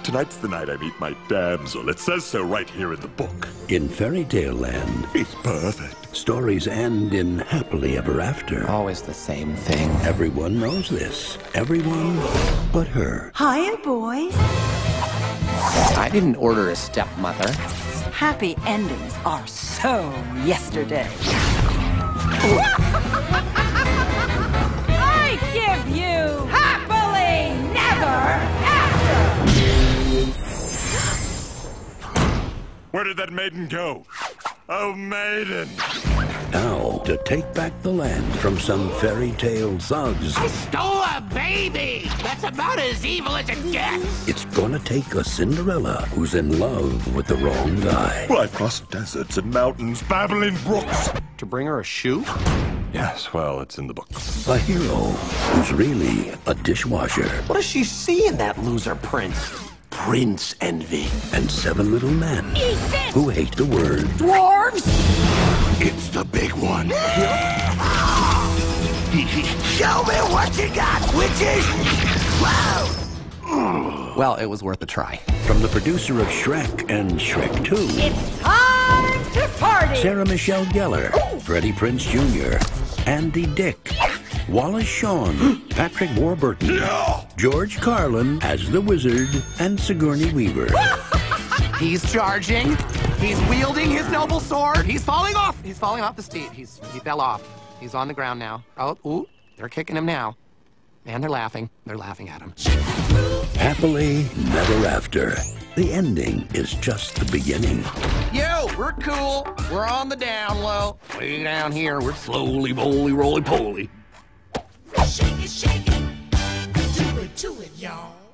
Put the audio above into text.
Tonight's the night I meet my damsel. It says so right here in the book. In Fairy Tale Land, It's perfect. stories end in happily ever after. Always the same thing. Everyone knows this. Everyone but her. Hiya, boys. I didn't order a stepmother. Happy endings are so yesterday. I give you happily never after. Where did that maiden go? Oh, maiden! Now, to take back the land from some fairy tale thugs, I stole a baby! That's about as evil as it gets! it's gonna take a Cinderella who's in love with the wrong guy. Well, I've crossed deserts and mountains, babbling brooks. To bring her a shoe? Yes, well, it's in the book. A hero who's really a dishwasher. What does she see in that loser prince? Prince Envy. And 7 little men who hate the word. Dwarves! It's the big one. Show me what you got, witches! Wow! Well, it was worth a try. From the producer of Shrek and Shrek 2, It's time to party! Sarah Michelle Gellar, Freddie Prinze Jr., Andy Dick, Wallace Shawn, Patrick Warburton, George Carlin as the Wizard, and Sigourney Weaver. He's charging. He's wielding his noble sword. He's falling off. He's falling off the steed. He fell off. He's on the ground now. Oh, ooh, they're kicking him now. And they're laughing. They're laughing at him. Happily Never After. The ending is just the beginning. Yo, we're cool. We're on the down low. Way down here, we're slowly, bowly, roly-poly. Shake it, do it, y'all.